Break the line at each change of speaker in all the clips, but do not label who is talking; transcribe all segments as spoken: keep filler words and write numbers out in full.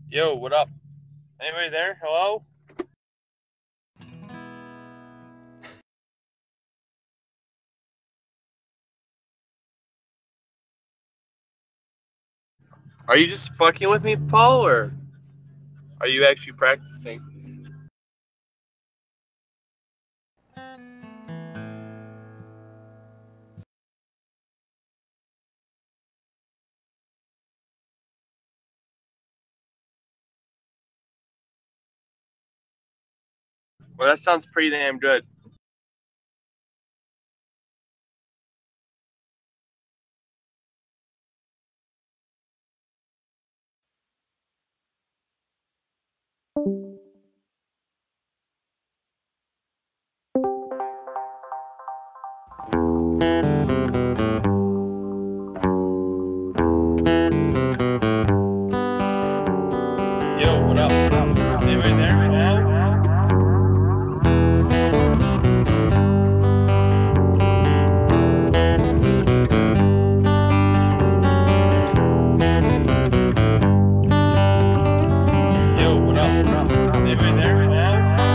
Yo, what up? Anybody there? Hello? Are you just fucking with me, Paul, or are you actually practicing? Well, that sounds pretty damn good. Yo, what up? Anybody there? Hello? Yo, what up? Anybody there? Hello?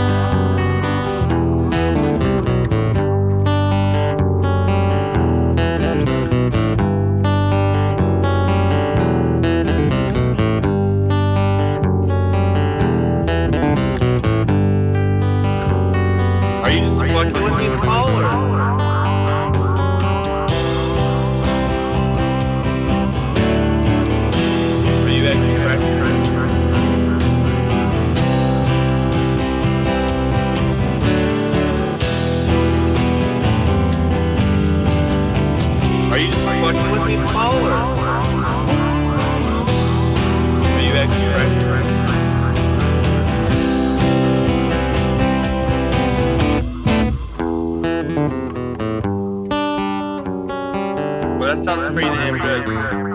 Are you just fucking with me, Paul, or are you actually practicing? Are you just fucking with me, Paul, or are you actually practicing? Well, that sounds pretty damn good.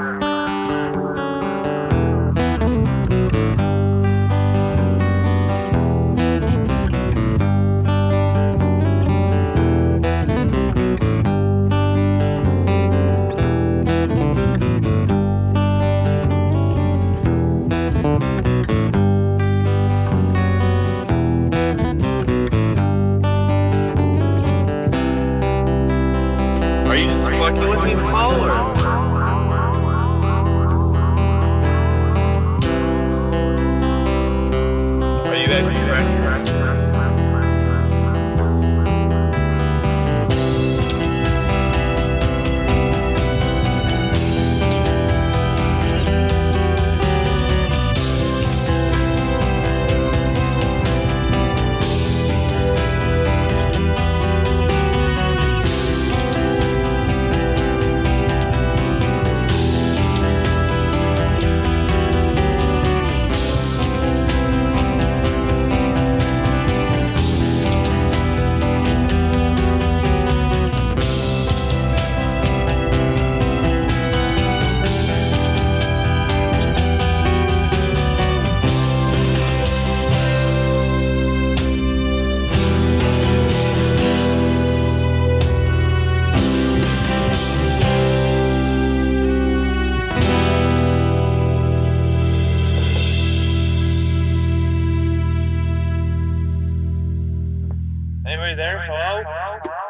Are you just fucking with me, Paul, or are you actually practicing? Anybody there? Hello?